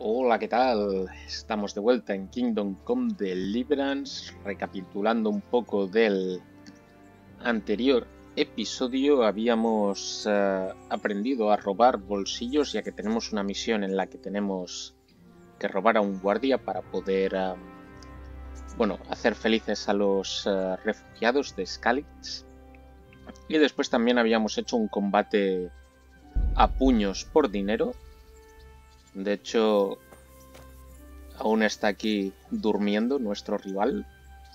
Hola, ¿qué tal? Estamos de vuelta en Kingdom Come Deliverance, recapitulando un poco del anterior episodio. Habíamos aprendido a robar bolsillos, ya que tenemos una misión en la que tenemos que robar a un guardia para poder, bueno, hacer felices a los refugiados de Skalitz. Y después también habíamos hecho un combate a puños por dinero. De hecho, aún está aquí durmiendo nuestro rival.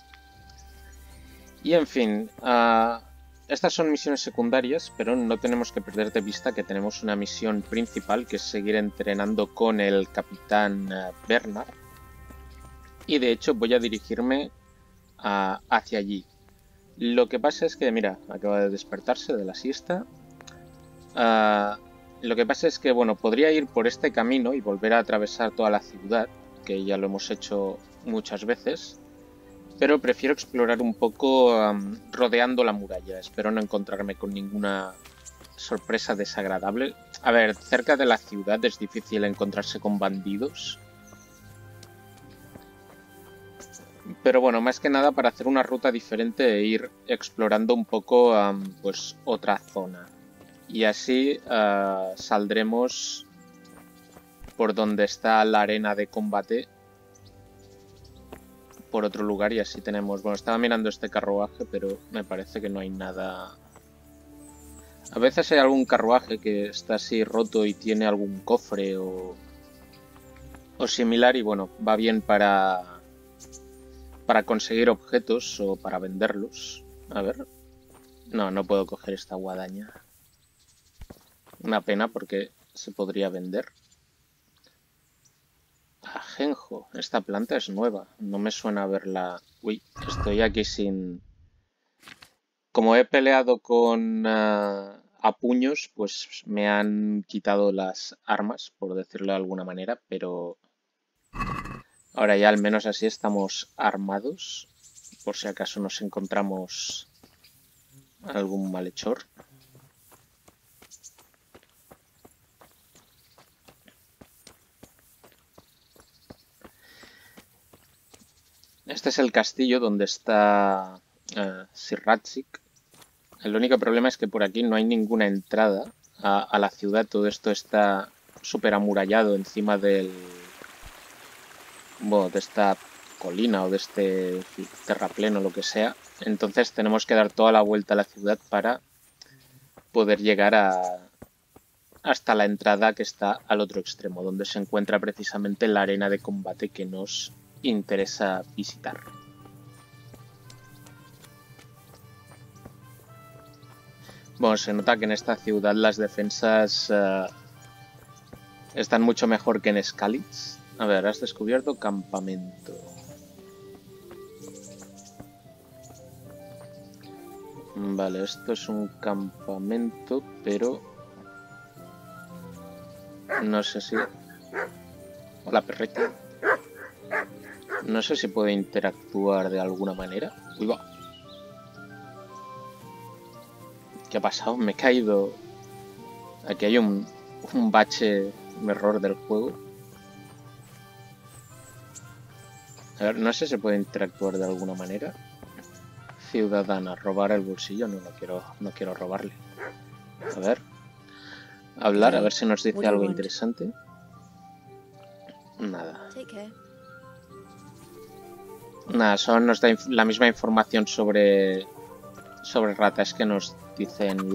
Y en fin, estas son misiones secundarias, pero no tenemos que perder de vista que tenemos una misión principal, que es seguir entrenando con el capitán Bernard. Y de hecho voy a dirigirme hacia allí. Lo que pasa es que, mira, acaba de despertarse de la siesta. Lo que pasa es que, bueno, podría ir por este camino y volver a atravesar toda la ciudad, que ya lo hemos hecho muchas veces. Pero prefiero explorar un poco rodeando la muralla. Espero no encontrarme con ninguna sorpresa desagradable. A ver, cerca de la ciudad es difícil encontrarse con bandidos. Pero bueno, más que nada para hacer una ruta diferente e ir explorando un poco pues otra zona. Y así saldremos por donde está la arena de combate, por otro lugar, y así tenemos... Bueno, estaba mirando este carruaje, pero me parece que no hay nada. A veces hay algún carruaje que está así roto y tiene algún cofre o similar, y bueno, va bien para conseguir objetos o para venderlos. A ver. No, no puedo coger esta guadaña. Una pena porque se podría vender. Ajenjo. Esta planta es nueva. No me suena verla. Uy, estoy aquí sin... Como he peleado con a puños, pues me han quitado las armas, por decirlo de alguna manera, pero ahora ya al menos así estamos armados, por si acaso nos encontramos algún malhechor. Este es el castillo donde está Sir Radzig. El único problema es que por aquí no hay ninguna entrada a la ciudad. Todo esto está súper amurallado encima del... Bueno, de esta colina o de este terrapleno, lo que sea. Entonces tenemos que dar toda la vuelta a la ciudad para poder llegar hasta la entrada que está al otro extremo, donde se encuentra precisamente la arena de combate que nos interesa visitar. Bueno, se nota que en esta ciudad las defensas están mucho mejor que en Skalitz. A ver, has descubierto campamento. Vale, esto es un campamento, pero no sé si... Hola, perrita. No sé si puede interactuar de alguna manera. Uy, va. ¿Qué ha pasado? Me he caído. Aquí hay un bache, un error del juego. A ver, no sé si puede interactuar de alguna manera. Ciudadana, robar el bolsillo. No, no quiero robarle. A ver. Hablar, a ver si nos dice algo interesante. Nada. Nada, solo nos da la misma información sobre ratas que nos dicen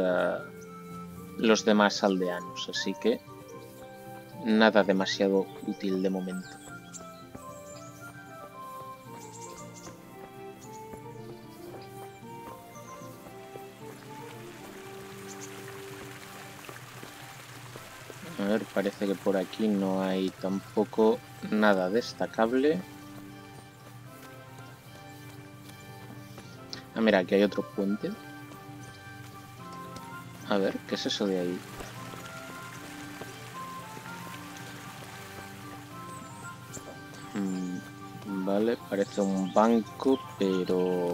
los demás aldeanos, así que nada demasiado útil de momento. A ver, parece que por aquí no hay tampoco nada destacable. Ah, mira, aquí hay otro puente. A ver, ¿qué es eso de ahí? Vale, parece un banco, pero...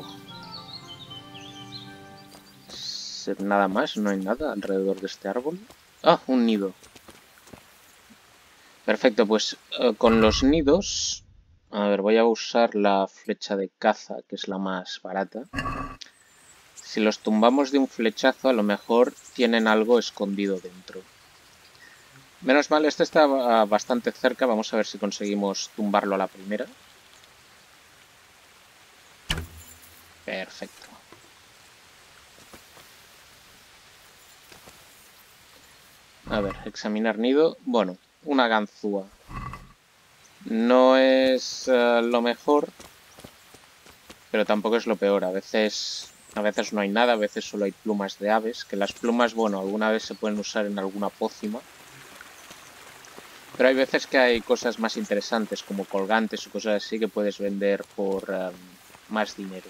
nada más, no hay nada alrededor de este árbol. ¡Ah! Un nido. Perfecto, pues con los nidos, a ver, voy a usar la flecha de caza, que es la más barata. Si los tumbamos de un flechazo, a lo mejor tienen algo escondido dentro. Menos mal, este está bastante cerca, vamos a ver si conseguimos tumbarlo a la primera. Perfecto. A ver, examinar nido. Bueno, una ganzúa. No es lo mejor, pero tampoco es lo peor. A veces no hay nada, a veces solo hay plumas de aves, que las plumas, bueno, alguna vez se pueden usar en alguna pócima. Pero hay veces que hay cosas más interesantes, como colgantes o cosas así, que puedes vender por más dinero.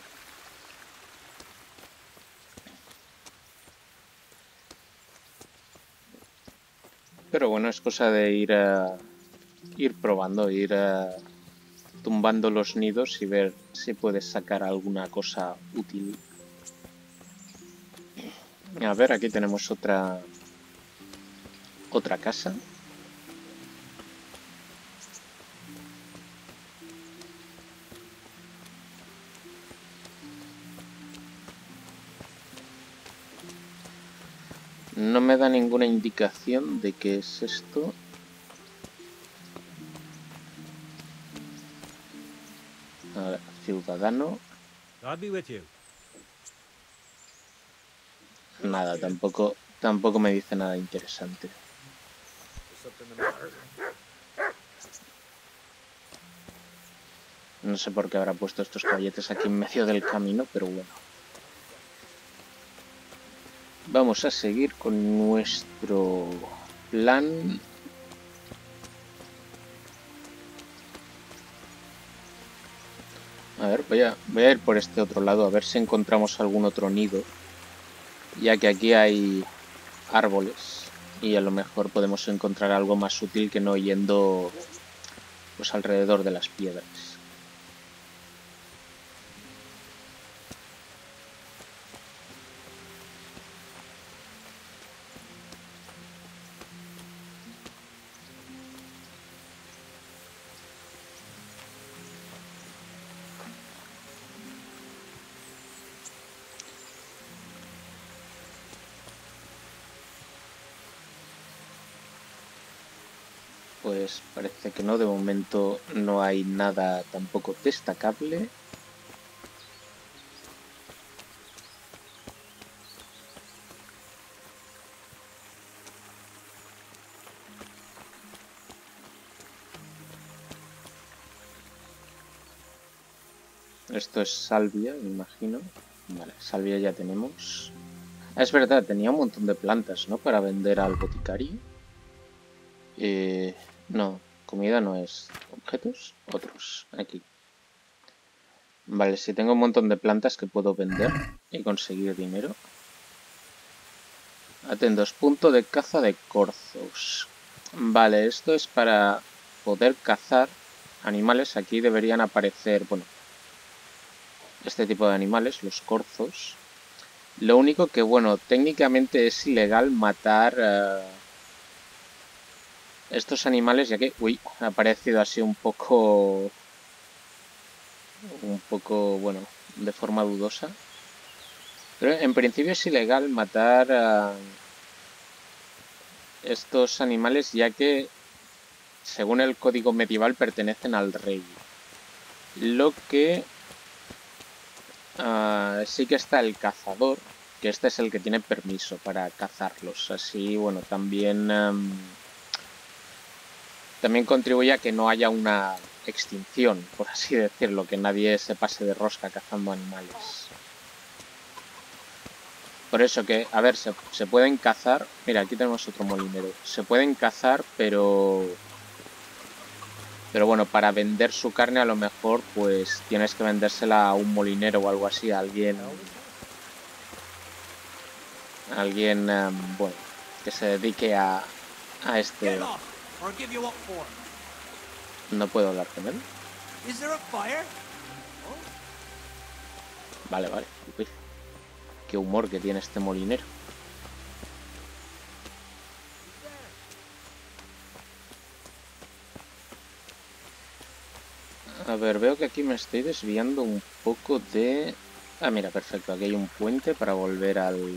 Pero bueno, es cosa de ir probando, ir tumbando los nidos y ver si puedes sacar alguna cosa útil. A ver, aquí tenemos otra casa. No me da ninguna indicación de qué es esto. A ver, ciudadano. Nada, tampoco me dice nada interesante. No sé por qué habrá puesto estos caballetes aquí en medio del camino, pero bueno. Vamos a seguir con nuestro plan. A ver, voy a ir por este otro lado, a ver si encontramos algún otro nido. Ya que aquí hay árboles y a lo mejor podemos encontrar algo más útil que no yendo pues alrededor de las piedras. Pues parece que no, de momento no hay nada tampoco destacable. Esto es salvia, me imagino. Vale, salvia ya tenemos. Ah, es verdad, tenía un montón de plantas, ¿no? Para vender al boticario. No, comida no es. ¿Objetos? Otros, aquí. Vale, si tengo un montón de plantas que puedo vender y conseguir dinero. Atentos, punto de caza de corzos. Vale, esto es para poder cazar animales. Aquí deberían aparecer, bueno, este tipo de animales, los corzos. Lo único que, bueno, técnicamente es ilegal matar estos animales, ya que, uy, ha parecido así un poco, bueno, de forma dudosa. Pero en principio es ilegal matar estos animales, ya que, según el código medieval, pertenecen al rey. Lo que sí que está el cazador, que este es el que tiene permiso para cazarlos. Así, bueno, también contribuye a que no haya una extinción, por así decirlo, que nadie se pase de rosca cazando animales. Por eso que, a ver, se pueden cazar. Mira, aquí tenemos otro molinero. Se pueden cazar, pero bueno, para vender su carne a lo mejor pues tienes que vendérsela a un molinero o algo así, a alguien, bueno, que se dedique a este. No puedo hablar con él. Vale, vale. Uy, qué humor que tiene este molinero. A ver, veo que aquí me estoy desviando un poco de... Ah, mira, perfecto. Aquí hay un puente para volver al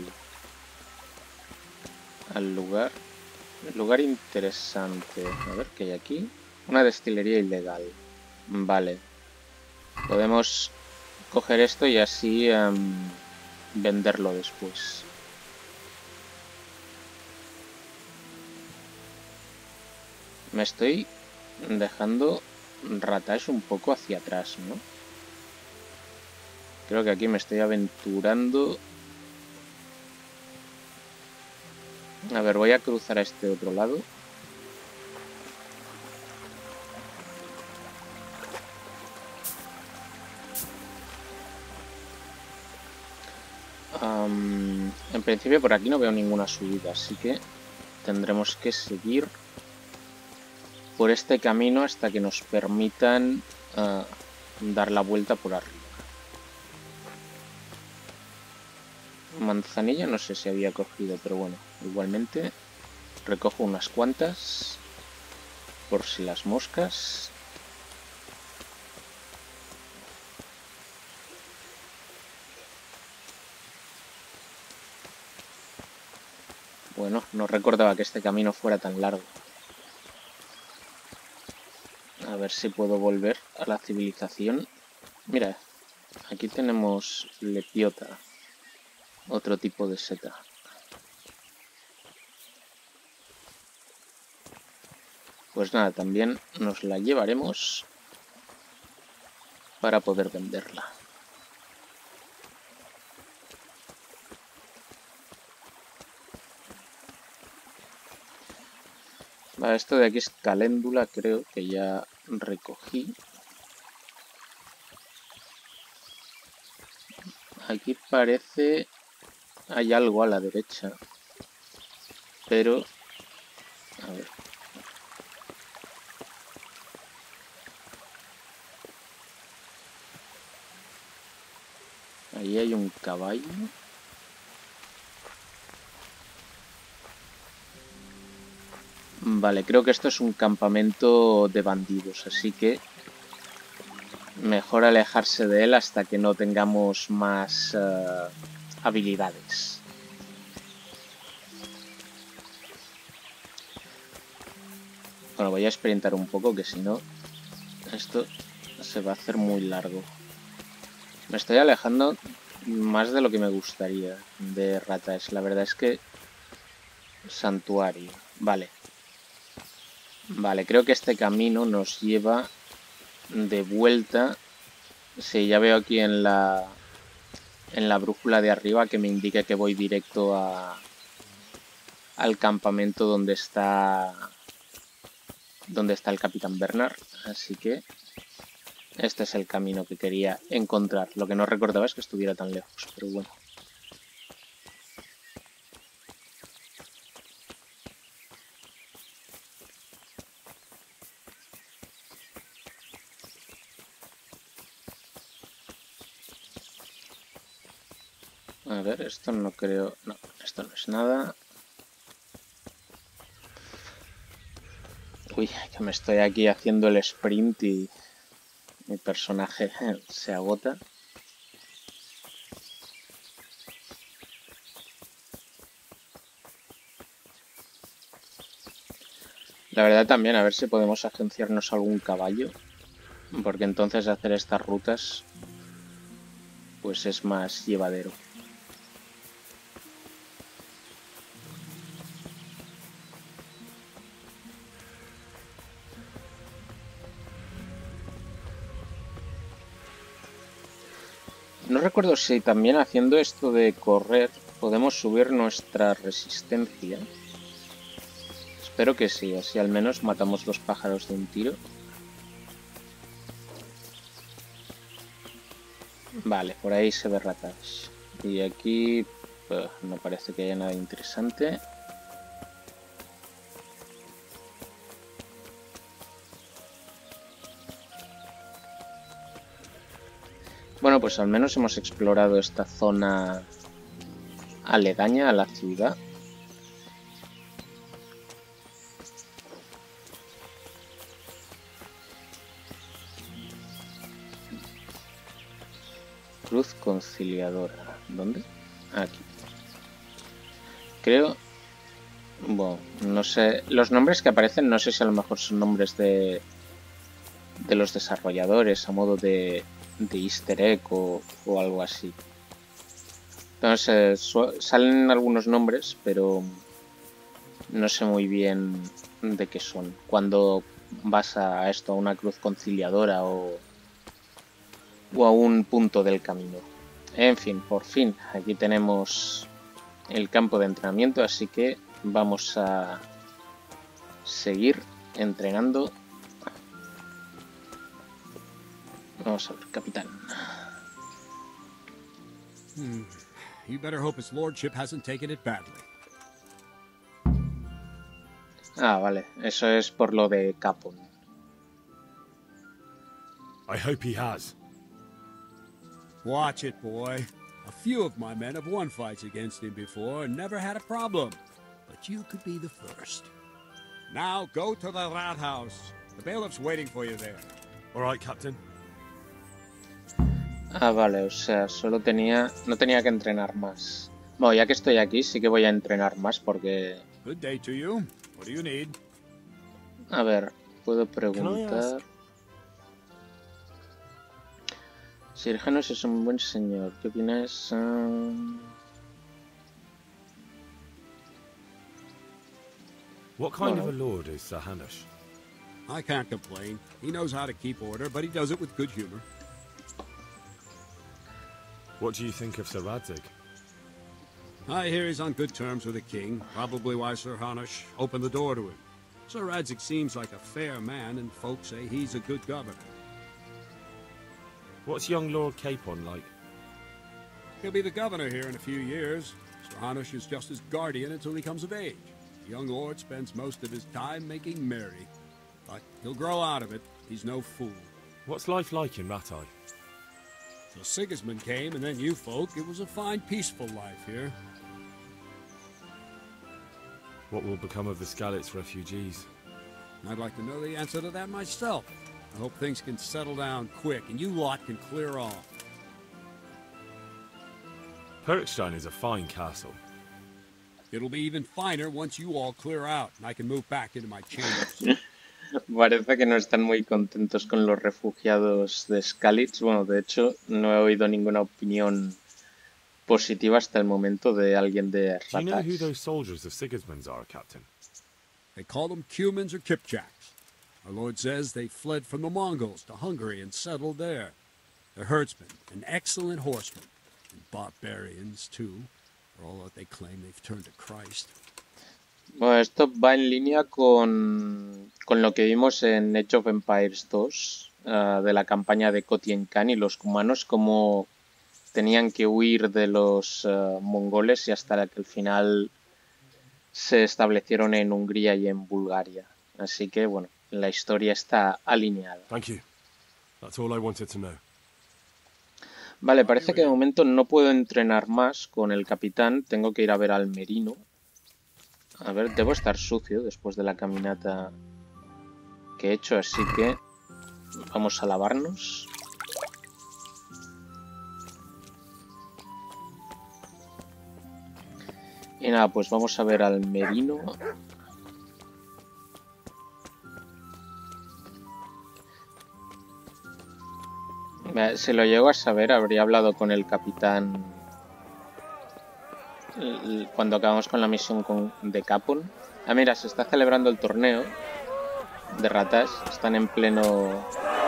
lugar. Lugar interesante. A ver, ¿qué hay aquí? Una destilería ilegal. Vale. Podemos coger esto y así venderlo después. Me estoy dejando Ratash un poco hacia atrás, ¿no? Creo que aquí me estoy aventurando. A ver, voy a cruzar a este otro lado. En principio por aquí no veo ninguna subida, así que tendremos que seguir por este camino hasta que nos permitan dar la vuelta por arriba. Manzanilla no sé si había cogido, pero bueno, igualmente recojo unas cuantas por si las moscas. Bueno, no recordaba que este camino fuera tan largo. A ver si puedo volver a la civilización. Mira, aquí tenemos lepiota, otro tipo de seta. Pues nada, también nos la llevaremos para poder venderla. Vale, esto de aquí es caléndula, creo que ya recogí. Aquí parece hay algo a la derecha, pero a ver. Ahí hay un caballo. Vale, creo que esto es un campamento de bandidos, así que mejor alejarse de él hasta que no tengamos más habilidades. Bueno, voy a sprintar un poco, que si no, esto se va a hacer muy largo. Me estoy alejando más de lo que me gustaría de Ratash. La verdad es que... Santuario. Vale. Vale, creo que este camino nos lleva de vuelta. Sí, ya veo aquí en la brújula de arriba que me indica que voy directo al campamento donde está el Capitán Bernard. Así que este es el camino que quería encontrar. Lo que no recordaba es que estuviera tan lejos, pero bueno. A ver, esto no creo... No, esto no es nada. Uy, que me estoy aquí haciendo el sprint y mi personaje se agota. La verdad también, a ver si podemos agenciarnos algún caballo, porque entonces hacer estas rutas pues es más llevadero. No recuerdo si también haciendo esto de correr podemos subir nuestra resistencia. Espero que sí, así al menos matamos los pájaros de un tiro. Vale, por ahí se ve ratas. Y aquí no parece que haya nada interesante. Bueno, pues al menos hemos explorado esta zona aledaña a la ciudad. Cruz conciliadora. ¿Dónde? Aquí. Creo... Bueno, no sé... Los nombres que aparecen no sé si a lo mejor son nombres de los desarrolladores a modo de easter egg o algo así. Entonces salen algunos nombres, pero no sé muy bien de qué son. Cuando vas a esto, a una cruz conciliadora o a un punto del camino. En fin, por fin, aquí tenemos el campo de entrenamiento, así que vamos a seguir entrenando. Vamos a ver, capitán. You better hope his lordship hasn't taken it badly. Ah, vale, eso es por lo de Capon. I hope he has. Watch it, boy. A few of my men have won fights against him before and never had a problem. But you could be the first. Now go to the Rathaus. The bailiff's waiting for you there. All right, Captain. Ah, vale, o sea, no tenía que entrenar más. Bueno, ya que estoy aquí, sí que voy a entrenar más porque... Good day to you. What do you need? A ver, puedo preguntar... Sirjanos es un buen señor. ¿Qué opinas? What kind of a lord is Sir Hanush? I can't complain. He knows how to keep order, but he does it with good humor. What do you think of Sir Radzig? I hear he's on good terms with the king, probably why Sir Hanush opened the door to him. Sir Radzig seems like a fair man, and folks say he's a good governor. What's young Lord Capon like? He'll be the governor here in a few years. Sir Hanush is just his guardian until he comes of age. The young lord spends most of his time making merry. But he'll grow out of it. He's no fool. What's life like in Rattay? Till Sigismund came, and then you folk, it was a fine, peaceful life here. What will become of the Skalitz refugees? I'd like to know the answer to that myself. I hope things can settle down quick, and you lot can clear off. Perkstein is a fine castle. It'll be even finer once you all clear out, and I can move back into my chambers. Parece que no están muy contentos con los refugiados de Skalitz. Bueno, de hecho, no he oído ninguna opinión positiva hasta el momento de alguien de Do you know who Ratax. those soldiers of Sigismund's are, Captain? They call them Cumans or Kipchaks. Our lord says they fled from the Mongols to Hungary and settled there. They're herdsmen and excellent horsemen, and barbarians too, for all that they claim they've turned to Christ. Bueno, esto va en línea con lo que vimos en Age of Empires 2, de la campaña de Khotyn Khan y los cumanos, como tenían que huir de los mongoles y hasta que al final se establecieron en Hungría y en Bulgaria. Así que, bueno, la historia está alineada. Thank you. That's all I wanted to know. Vale, parece que de momento no puedo entrenar más con el capitán. Tengo que ir a ver al Merino. A ver, debo estar sucio después de la caminata que he hecho, así que vamos a lavarnos. Y nada, pues vamos a ver al Merino. Si lo llego a saber, habría hablado con el capitán cuando acabamos con la misión de Capon. Ah, mira, se está celebrando el torneo de ratas. Están en pleno...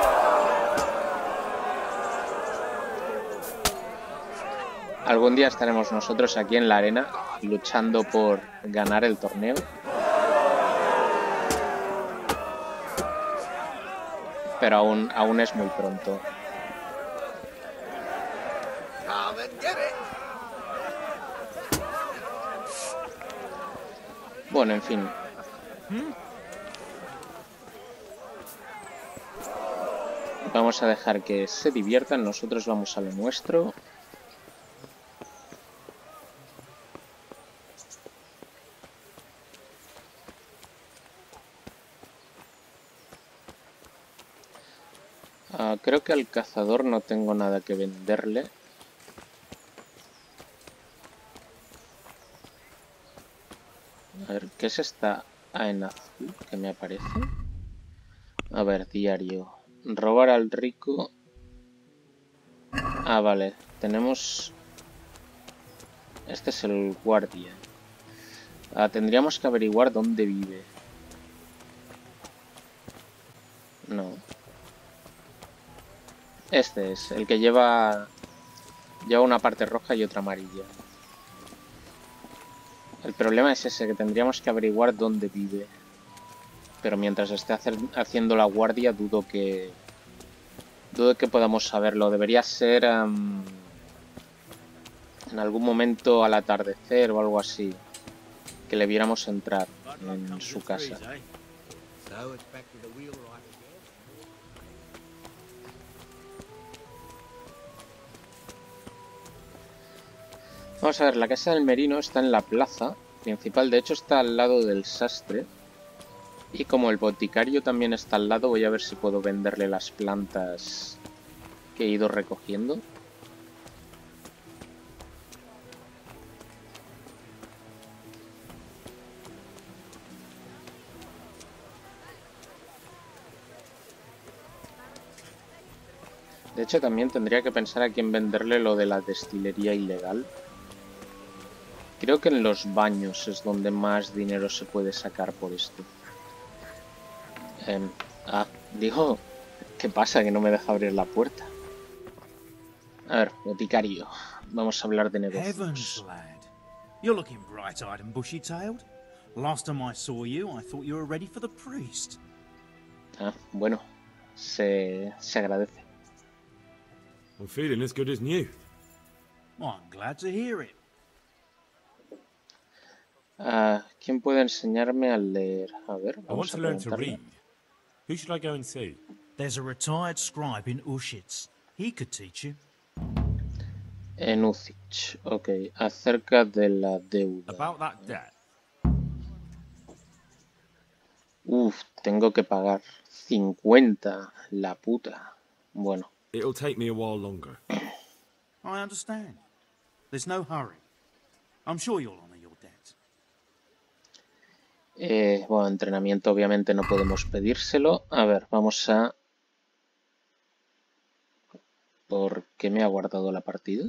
Algún día estaremos nosotros aquí en la arena luchando por ganar el torneo. Pero aún es muy pronto. Bueno, en fin. Vamos a dejar que se diviertan. Nosotros vamos a lo nuestro. Creo que al cazador no tengo nada que venderle. ¿Qué es esta A en azul que me aparece? A ver, diario. Robar al rico. Ah, vale. Tenemos... Este es el guardia. Tendríamos que averiguar dónde vive. No. Este es el que lleva una parte roja y otra amarilla. El problema es ese, que tendríamos que averiguar dónde vive. Pero mientras esté haciendo la guardia, dudo que podamos saberlo. Debería ser en algún momento al atardecer o algo así, que le viéramos entrar en su casa. Vamos a ver, la casa del Merino está en la plaza principal, de hecho está al lado del sastre. Y como el boticario también está al lado, voy a ver si puedo venderle las plantas que he ido recogiendo. De hecho, también tendría que pensar a quién venderle lo de la destilería ilegal. Creo que en los baños es donde más dinero se puede sacar por esto. Digo, ¿qué pasa? Que no me deja abrir la puerta. A ver, boticario. Vamos a hablar de negocios. Heavens, lad. You're looking bright-eyed and bushy-tailed. Last time I saw you, I thought you were ready for the priest. Bueno, se agradece. I'm feeling as good as new. I'm glad to hear it. ¿Quién puede enseñarme a leer? A ver, I want vamos to a learn to preguntarle. read. Who should I go and see? There's a retired scribe in Ushitz. He could teach you. En Ucich, ok. Acerca de la deuda. About that debt. Tengo que pagar 50. La puta. Bueno. It'll take me a while longer. I understand. There's no hurry. I'm sure you'll honor your debt. Bueno, entrenamiento obviamente no podemos pedírselo. A ver, vamos a... ¿Por qué me ha guardado la partida?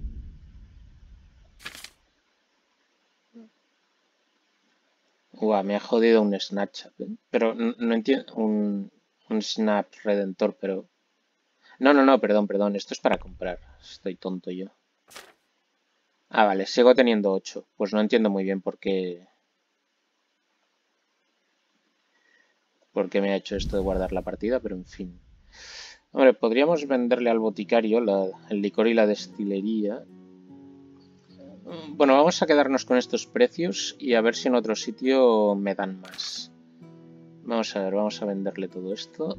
Me ha jodido un Snapchat, ¿eh? Pero no entiendo... Un Snap Redentor, pero... No, perdón. Esto es para comprar. Estoy tonto yo. Vale, sigo teniendo 8. Pues no entiendo muy bien por qué me ha hecho esto de guardar la partida, pero en fin. Hombre, podríamos venderle al boticario el licor y la destilería. Bueno, vamos a quedarnos con estos precios y a ver si en otro sitio me dan más. Vamos a ver, vamos a venderle todo esto.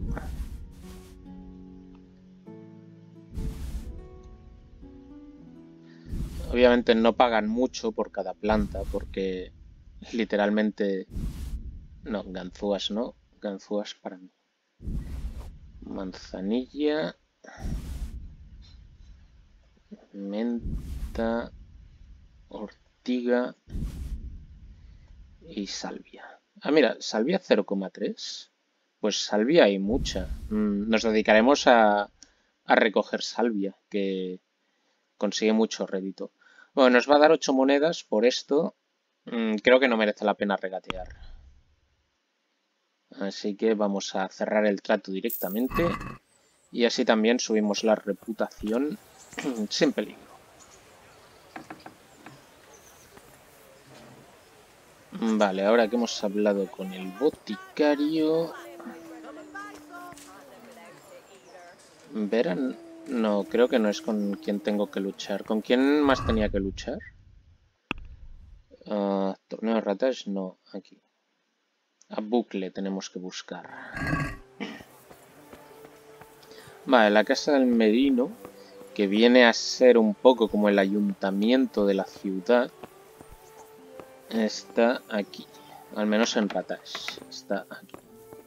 Obviamente no pagan mucho por cada planta porque literalmente... No, ganzúas no. Ganzúas para mí. Manzanilla. Menta. Ortiga. Y salvia. Mira, salvia 0,3. Pues salvia hay mucha. Nos dedicaremos a recoger salvia, que consigue mucho rédito. Bueno, nos va a dar 8 monedas por esto. Creo que no merece la pena regatear. Así que vamos a cerrar el trato directamente. Y así también subimos la reputación sin peligro. Vale, ahora que hemos hablado con el boticario... Verán... No, creo que no es con quien tengo que luchar. ¿Con quién más tenía que luchar? Torneo de ratas, no, aquí. A Bucle tenemos que buscar. Vale, la casa del Merino, que viene a ser un poco como el ayuntamiento de la ciudad, está aquí. Al menos en Ratash. Está aquí.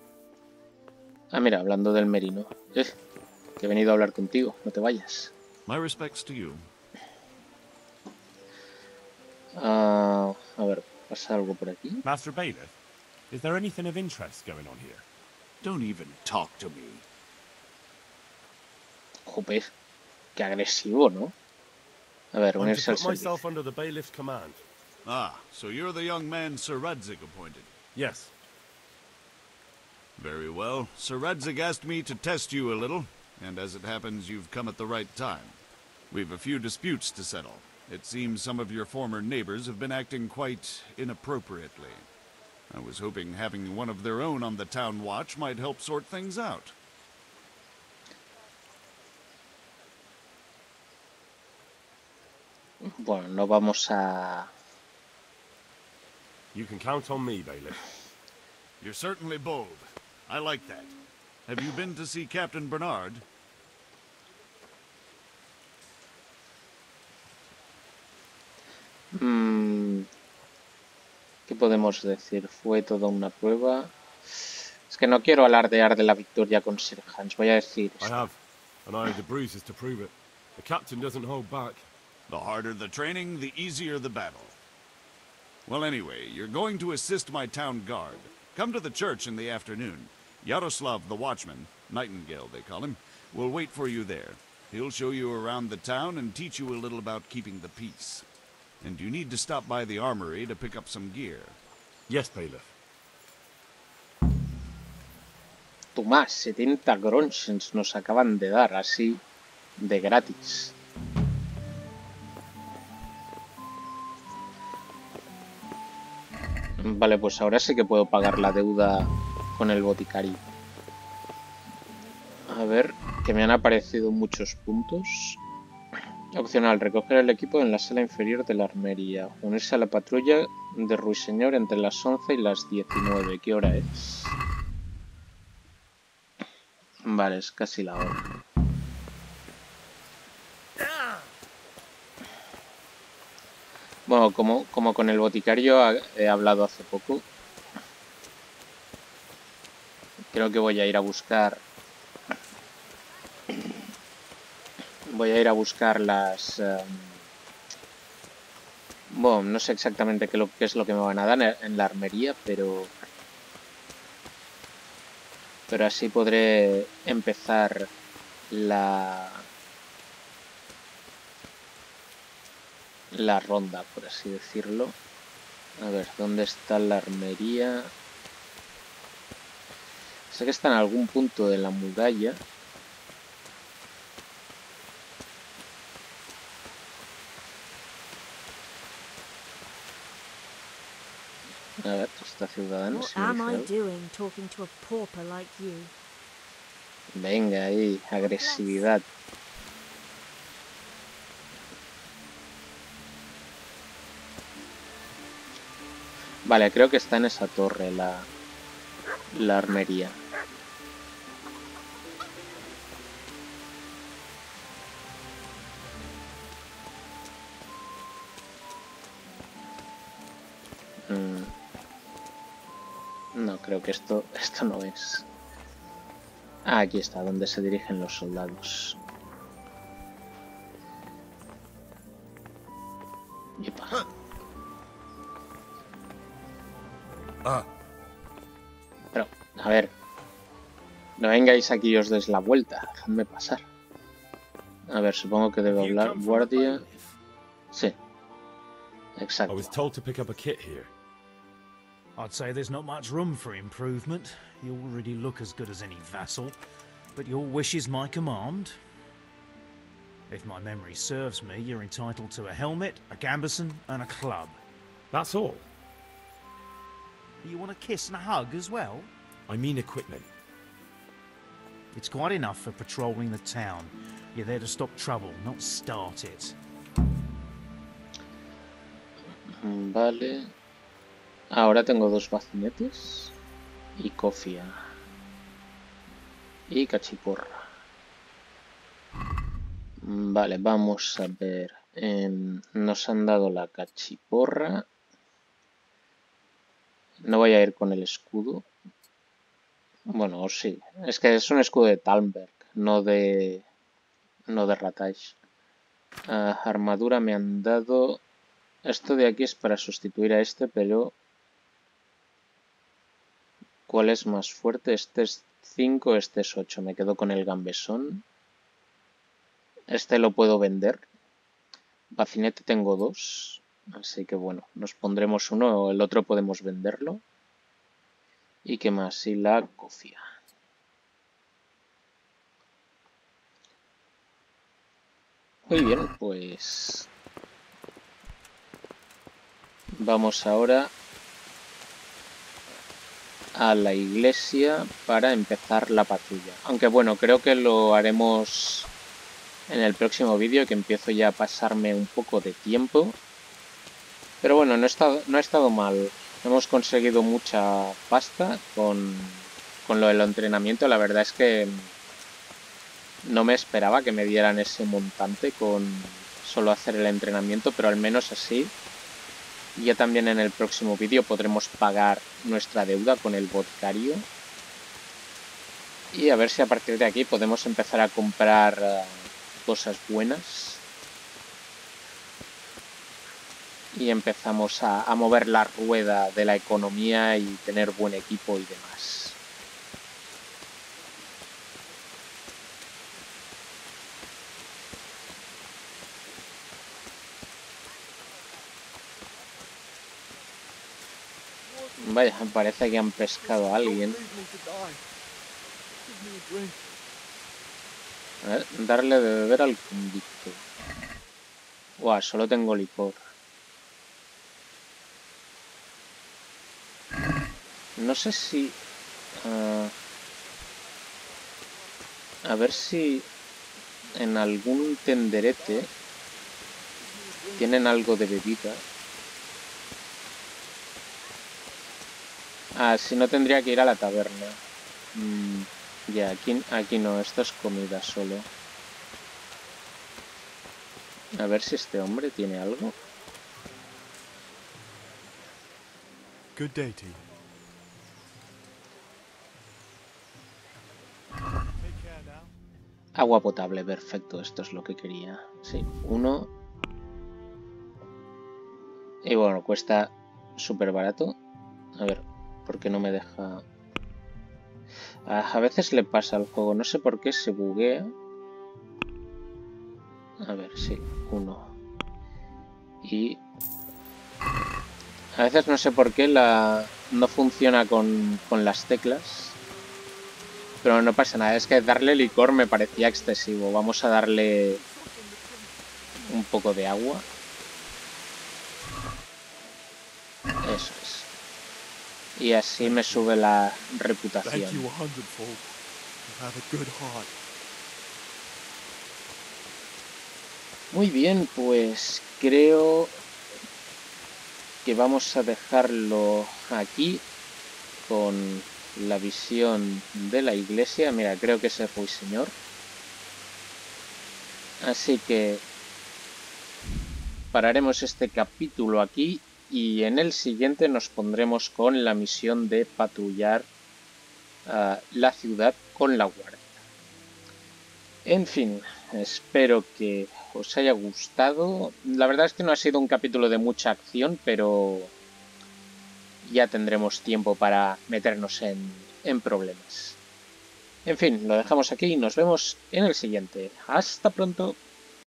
Mira, hablando del Merino. Que he venido a hablar contigo. No te vayas. My respects to you. A ver, ¿Pasa algo por aquí? Master Bailiff, is there anything of interest going on here? Don't even talk to me. Joder, qué agresivo, ¿no? A ver, I'm unirse to al put myself servicio. under the bailiff's command. Ah, so you're the young man Sir Radzig appointed. Yes. Very well. Sir Radzig asked me to test you a little, and as it happens, you've come at the right time. We've a few disputes to settle. It seems some of your former neighbors have been acting quite inappropriately. I was hoping having one of their own on the town watch might help sort things out. Bueno, no vamos a... You can count on me, Bailiff. You're certainly bold. I like that. Have you been to see Captain Bernard? ¿Qué podemos decir? Fue toda una prueba. Es que no quiero alardear de la victoria con Sir Hans. Voy a decir I have, and I have the bruises to prove it. The captain doesn't hold back. The harder the training, the easier the battle. Well, anyway, you're going to assist my town guard. Come to the church in the afternoon. Yaroslav the watchman, Nightingale they call him, will wait for you there. He'll show you around the town and teach you a little about keeping the peace. And you need to stop by the armory to pick up some gear. Yes, Bailiff. Tomás, 70 gronchens nos acaban de dar así de gratis. Vale, pues ahora sí que puedo pagar la deuda con el boticario. A ver, que me han aparecido muchos puntos. Opcional, recoger el equipo en la sala inferior de la armería. Unirse a la patrulla de Ruiseñor entre las 11 y las 19. ¿Qué hora es? Vale, es casi la hora. Bueno, como con el boticario he hablado hace poco, creo que voy a ir a buscar... Voy a ir a buscar las... bueno, no sé exactamente qué es lo que me van a dar en la armería, pero así podré empezar la ronda, por así decirlo. A ver, ¿dónde está la armería? Sé que está en algún punto de la muralla. A ver, está ciudadano. What am I doing talking to a pauper like you? Venga, ahí, agresividad. Vale, creo que está en esa torre la armería. No, creo que esto no es. Ah, aquí está, donde se dirigen los soldados. Yepa. Pero, a ver. No vengáis aquí y os des la vuelta. Dejadme pasar. A ver, supongo que debo hablar. Guardia. Sí. I Exacto. was told to pick up a kit here. I'd say there's not much room for improvement. You already look as good as any vassal, but your wish is my command. If my memory serves me, you're entitled to a helmet, a gambeson, and a club. That's all. You want a kiss and a hug as well? I mean equipment. It's quite enough for patrolling the town. You're there to stop trouble, not start it. Vale. Ahora tengo dos bacinetes y cofia y cachiporra. Vale, vamos a ver. Nos han dado la cachiporra. No voy a ir con el escudo. Bueno, sí. Es que es un escudo de Talmberg, no de Ratash. Armadura me han dado Esto de aquí es para sustituir a este, pero ¿cuál es más fuerte? Este es 5, este es 8. Me quedo con el gambesón. Este lo puedo vender. Bacinete tengo 2. Así que bueno, nos pondremos uno, el otro podemos venderlo. ¿Y qué más? Y la cofia. Muy bien, pues vamos ahora a la iglesia para empezar la patrulla. Aunque bueno, creo que lo haremos en el próximo vídeo, que empiezo ya a pasarme un poco de tiempo. Pero bueno, no ha estado mal. Hemos conseguido mucha pasta con lo del entrenamiento. La verdad es que no me esperaba que me dieran ese montante con solo hacer el entrenamiento, pero al menos así ya también en el próximo vídeo podremos pagar nuestra deuda con el boticario. Y a ver si a partir de aquí podemos empezar a comprar cosas buenas. Y empezamos a mover la rueda de la economía y tener buen equipo y demás. Vaya, parece que han pescado a alguien. A ver, darle de beber al convicto. Buah, solo tengo licor. No sé si... a ver si en algún tenderete tienen algo de bebida. Ah, si no tendría que ir a la taberna. Ya, aquí no, esto es comida solo. A ver si este hombre tiene algo. Good day to you. Agua potable, perfecto, esto es lo que quería. Sí, 1. Y bueno, cuesta súper barato. A ver, ¿por qué no me deja? A veces le pasa al juego, no sé por qué se buguea. A ver, sí, 1. Y a veces no sé por qué no funciona con las teclas. Pero no pasa nada, es que darle licor me parecía excesivo. Vamos a darle un poco de agua. Eso es. Y así me sube la reputación. Muy bien, pues creo que vamos a dejarlo aquí con la visión de la iglesia. Mira, creo que ese ruiseñor. Así que pararemos este capítulo aquí y en el siguiente nos pondremos con la misión de patrullar la ciudad con la guardia. En fin, espero que os haya gustado. La verdad es que no ha sido un capítulo de mucha acción, pero ya tendremos tiempo para meternos en problemas. En fin, lo dejamos aquí y nos vemos en el siguiente. ¡Hasta pronto!